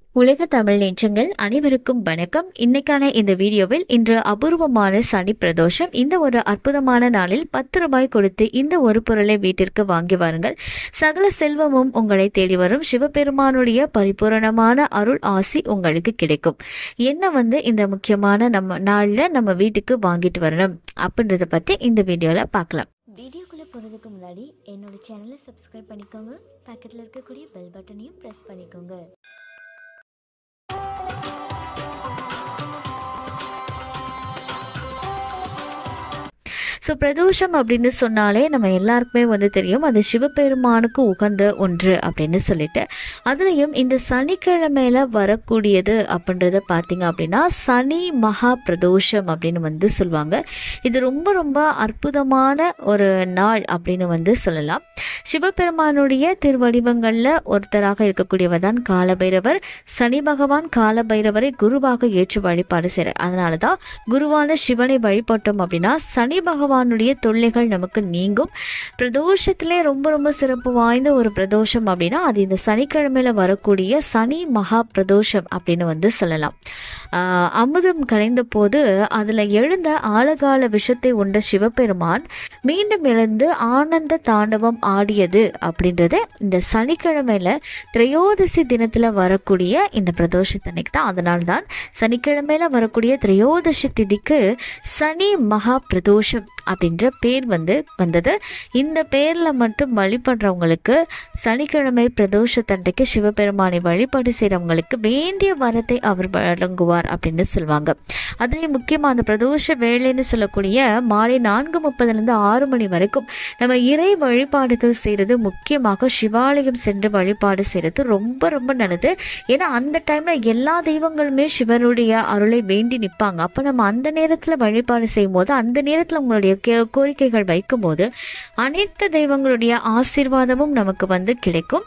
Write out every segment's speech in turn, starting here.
உலக தமிழ் நெஞ்சங்கள் அனைவருக்கும் வணக்கம். இன்னைக்கான இந்த வீடியோவில் இன்று அபூர்வமான சனி பிரதோஷம். இந்த ஒரு அற்புதமான நாளில் 10 ரூபாய் கொடுத்து இந்த ஒரு பொருளை வீட்டிற்கு வாங்கி வாருங்கள். சகல செல்வமும் உங்களை தேடி வரும். சிவபெருமானுடைய பரிபூரணமான அருள் ஆசி உங்களுக்கு கிடைக்கும். என்ன இந்த முக்கியமான நம்ம நாளில் நம்ம வீட்டுக்கு வாங்கிட்டு வரணும் அப்படின்றத பற்றி இந்த வீடியோவில் பார்க்கலாம். வீடியோக்குள்ளே போகிறதுக்கு முன்னாடி என்னோட சேனலை சப்ஸ்கிரைப் பண்ணிக்கோங்க. பக்கத்தில் இருக்கக்கூடிய பெல் பட்டனையும் ப்ரெஸ் பண்ணிக்கோங்க. ஸோ பிரதோஷம் அப்படின்னு சொன்னாலே நம்ம எல்லாருக்குமே தெரியும், அது சிவபெருமானுக்கு உகந்த ஒன்று அப்படின்னு சொல்லிட்டு, அதுலேயும் இந்த சனிக்கிழமையில வரக்கூடியது அப்படின்றத பார்த்தீங்க அப்படின்னா சனி மகா பிரதோஷம் அப்படின்னு சொல்லுவாங்க. இது ரொம்ப ரொம்ப அற்புதமான ஒரு நாள் அப்படின்னு சொல்லலாம். சிவபெருமானுடைய திருவடிவங்களில் ஒருத்தராக இருக்கக்கூடியவர் தான் காலபைரவர். சனி பகவான் காலபைரவரை குருவாக ஏற்று வழிபாடு செய்கிறார். அதனால தான் குருவான சிவனை வழிபட்டோம் அப்படின்னா சனி பகவானுடைய தொல்லைகள் நமக்கு நீங்கும். பிரதோஷத்திலே ரொம்ப ரொம்ப சிறப்பு வாய்ந்த ஒரு பிரதோஷம் அப்படின்னா அது இந்த சனிக்கிழமையில வரக்கூடிய சனி மகா பிரதோஷம் அப்படின்னு சொல்லலாம். அமுதம் கலைந்த போது அதில் எழுந்த ஆழகால விஷத்தை உண்ட சிவபெருமான் மீண்டும் எழுந்து ஆனந்த தாண்டவம் ஆடியது அப்படின்றது இந்த சனிக்கிழமையில திரையோதசி தினத்தில் வரக்கூடிய இந்த பிரதோஷத்தன்னைக்கு தான். அதனால தான் சனிக்கிழமையில வரக்கூடிய திரையோதசி திதிக்கு சனி மகா பிரதோஷம் அப்படின்ற பேர் வந்தது. இந்த பேரில் மட்டும் வழிபடுறவங்களுக்கு சனிக்கிழமை பிரதோஷத்தன்றைக்கு சிவபெருமானை வழிபாடு செய்கிறவங்களுக்கு வேண்டிய வரத்தை அவர் வழங்குவார் அப்படின்னு சொல்லுவாங்க. அதுலேயும் முக்கியமாக அந்த பிரதோஷ வேலைன்னு சொல்லக்கூடிய மாலை 4:30 6 மணி வரைக்கும் நம்ம இறை வழிபாடுகள் செய்கிறது, முக்கியமாக சிவாலயம் சென்று வழிபாடு செய்கிறது ரொம்ப ரொம்ப நல்லது. ஏன்னா அந்த டைமில் எல்லா தெய்வங்களுமே சிவனுடைய அருளை வேண்டி நிற்பாங்க. அப்போ நம்ம அந்த நேரத்தில் வழிபாடு செய்யும் போது, அந்த நேரத்தில் உங்களுடைய கோரிக்கைகள் வைக்கும் போது அனைத்து தெய்வங்களுடைய ஆசீர்வாதமும் நமக்கு கிடைக்கும்.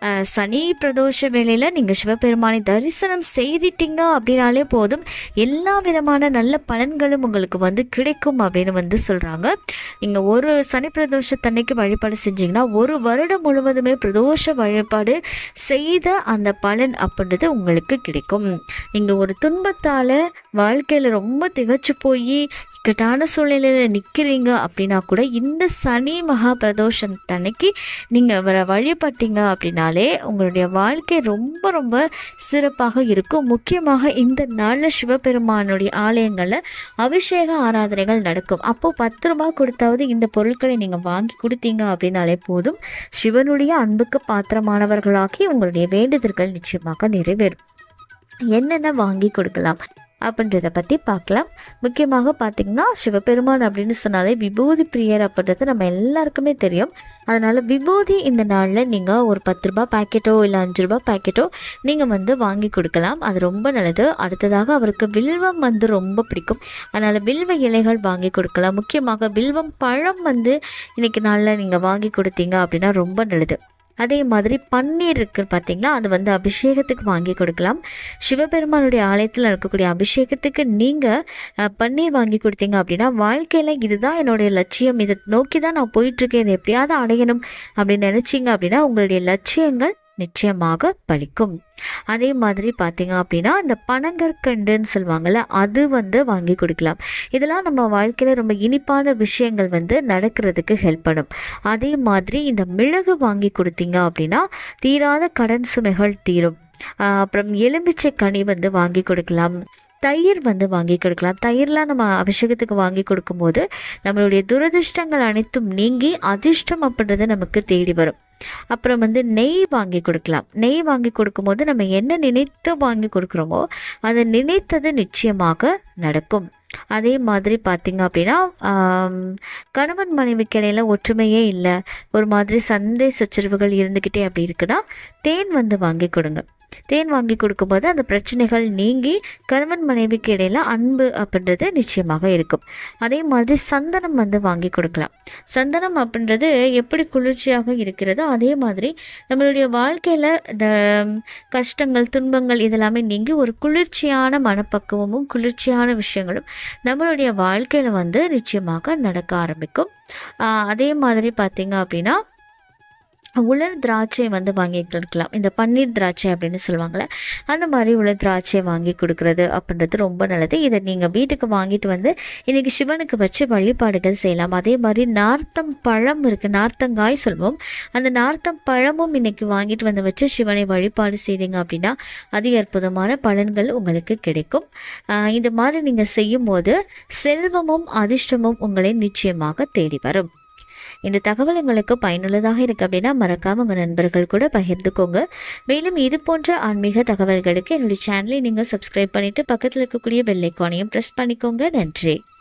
சனி பிரதோஷ வேளையில் நீங்கள் சிவபெருமானை தரிசனம் செய்திட்டீங்க அப்படின்னாலே போதும், எல்லா விதமான நல்ல பலன்களும் உங்களுக்கு கிடைக்கும் அப்படின்னு சொல்கிறாங்க. நீங்கள் ஒரு சனி பிரதோஷத்தன்னைக்கு வழிபாடு செஞ்சீங்கன்னா ஒரு வருடம் முழுவதுமே பிரதோஷ வழிபாடு செய்த அந்த பலன் அப்படின்றது உங்களுக்கு கிடைக்கும். நீங்கள் ஒரு துன்பத்தால் வாழ்க்கையில் ரொம்ப திகச்சு போய் இக்கட்டான சூழ்நிலையில் நிற்கிறீங்க அப்படின்னா கூட இந்த சனி மகா பிரதோஷத்தன்னைக்கு நீங்கள் வழிபட்டீங்க அப்படின்னாலே உங்களுடைய வாழ்க்கை ரொம்ப ரொம்ப சிறப்பாக இருக்கும். முக்கியமாக இந்த நாளில் சிவபெருமானுடைய ஆலயங்களில் அபிஷேக ஆராதனைகள் நடக்கும். அப்போது 10 ரூபாய் கொடுத்தாவது இந்த பொருட்களை நீங்கள் வாங்கி கொடுத்தீங்க அப்படின்னாலே போதும், சிவனுடைய அன்புக்கு பாத்திரமானவர்களாகி உங்களுடைய வேண்டுதல்கள் நிச்சயமாக நிறைவேறும். என்னென்ன வாங்கி கொடுக்கலாம் அப்படின்றத பற்றி பார்க்கலாம். முக்கியமாக பார்த்திங்கன்னா சிவபெருமான் அப்படின்னு சொன்னாலே விபூதி பிரியர் அப்படின்றது நம்ம எல்லாருக்குமே தெரியும். அதனால் விபூதி இந்த நாளில் நீங்கள் ஒரு 10 ரூபாய் பேக்கெட்டோ இல்லை 5 ரூபாய் பேக்கெட்டோ நீங்கள் வாங்கி கொடுக்கலாம். அது ரொம்ப நல்லது. அடுத்ததாக அவருக்கு வில்வம் ரொம்ப பிடிக்கும். அதனால் வில்வ இலைகள் வாங்கி கொடுக்கலாம். முக்கியமாக வில்வம் பழம் இன்றைக்கி நாளில் நீங்கள் வாங்கி கொடுத்தீங்க அப்படின்னா ரொம்ப நல்லது. அதே மாதிரி பன்னீர் இருக்குது பார்த்தீங்களா, அது அபிஷேகத்துக்கு வாங்கி கொடுக்கலாம். சிவபெருமானுடைய ஆலயத்தில் இருக்கக்கூடிய அபிஷேகத்துக்கு நீங்கள் பன்னீர் வாங்கி கொடுத்தீங்க அப்படின்னா வாழ்க்கையில் இதுதான் என்னுடைய லட்சியம், இதை நோக்கி தான் நான் போயிட்டுருக்கேன், இதை எப்படியாவது அடையணும் அப்படின்னு நினச்சிங்க அப்படின்னா உங்களுடைய லட்சியங்கள் நிச்சயமாக பலிக்கும். அதே மாதிரி பார்த்தீங்க அப்படின்னா இந்த பனங்கற்கண்டுன்னு சொல்லுவாங்கள்ல, அது வாங்கி கொடுக்கலாம். இதெல்லாம் நம்ம வாழ்க்கையில் ரொம்ப இனிப்பான விஷயங்கள் நடக்கிறதுக்கு ஹெல்ப் பண்ணும். அதே மாதிரி இந்த மிளகு வாங்கி கொடுத்தீங்க அப்படின்னா தீராத கடன் சுமைகள் தீரும். அப்புறம் எலுமிச்சை கனி வாங்கி கொடுக்கலாம். தயிர் வாங்கி கொடுக்கலாம். தயிர்லாம் நம்ம அபிஷேகத்துக்கு வாங்கி கொடுக்கும்போது நம்மளுடைய துரதிர்ஷ்டங்கள் அனைத்தும் நீங்கி அதிர்ஷ்டம் அப்படின்றது நமக்கு தேடி வரும். அப்புறம் நெய் வாங்கி கொடுக்கலாம். நெய் வாங்கி கொடுக்கும்போது நம்ம என்ன நினைத்து வாங்கி கொடுக்குறோமோ அதை நினைத்தது நிச்சயமாக நடக்கும். அதே மாதிரி பார்த்திங்க அப்படின்னா கணவன் மனைவிக்கு இடையில ஒற்றுமையே இல்லை, ஒரு மாதிரி சண்டை சச்சரவுகள் இருந்துக்கிட்டே அப்படி இருக்குன்னா தேன் வாங்கி கொடுங்க. தேன் வாங்கி கொடுக்கும்போது அந்த பிரச்சனைகள் நீங்கி கணவன் மனைவிக்கு இடையில அன்பு அப்படின்றது நிச்சயமாக இருக்கும். அதே மாதிரி சந்தனம் வாங்கி கொடுக்கலாம். சந்தனம் அப்படின்றது எப்படி குளிர்ச்சியாக இருக்கிறதோ அதே மாதிரி நம்மளுடைய வாழ்க்கையில் இந்த கஷ்டங்கள் துன்பங்கள் இதெல்லாமே நீங்கி ஒரு குளிர்ச்சியான மனப்பக்குவமும் குளிர்ச்சியான விஷயங்களும் நம்மளுடைய வாழ்க்கையில் நிச்சயமாக நடக்க ஆரம்பிக்கும். அதே மாதிரி பார்த்திங்க அப்படின்னா உலர் திராட்சை வந்து வாங்கி கொடுக்கலாம். இந்த பன்னீர் திராட்சை அப்படின்னு சொல்லுவாங்கள்ல, அந்த மாதிரி உலர் திராட்சை வாங்கி கொடுக்குறது அப்படின்றது ரொம்ப நல்லது. இதை நீங்கள் வீட்டுக்கு வாங்கிட்டு வந்து இன்றைக்கி சிவனுக்கு வச்சு வழிபாடுகள் செய்யலாம். அதே மாதிரி நார்த்தம் பழம் இருக்குது, நார்த்தங்காய் சொல்வோம், அந்த நார்த்தம் பழமும் இன்றைக்கி வாங்கிட்டு வந்து வச்சு சிவனை வழிபாடு செய்தீங்க அப்படின்னா அதிக அற்புதமான பலன்கள் உங்களுக்கு கிடைக்கும். இந்த மாதிரி நீங்கள் செய்யும் போது செல்வமும் அதிர்ஷ்டமும் உங்களை நிச்சயமாக தேடி வரும். இந்த தகவல் உங்களுக்கு பயனுள்ளதாக இருக்குது அப்படின்னா மறக்காமல் உங்கள் நண்பர்கள் கூட பகிர்ந்துக்கோங்க. மேலும் இது போன்ற ஆன்மீக தகவல்களுக்கு என்னுடைய சேனலை நீங்கள் சப்ஸ்கிரைப் பண்ணிவிட்டு பக்கத்தில் இருக்கக்கூடிய பெல் ஐக்கானையும் ப்ரெஸ் பண்ணிக்கோங்க. நன்றி.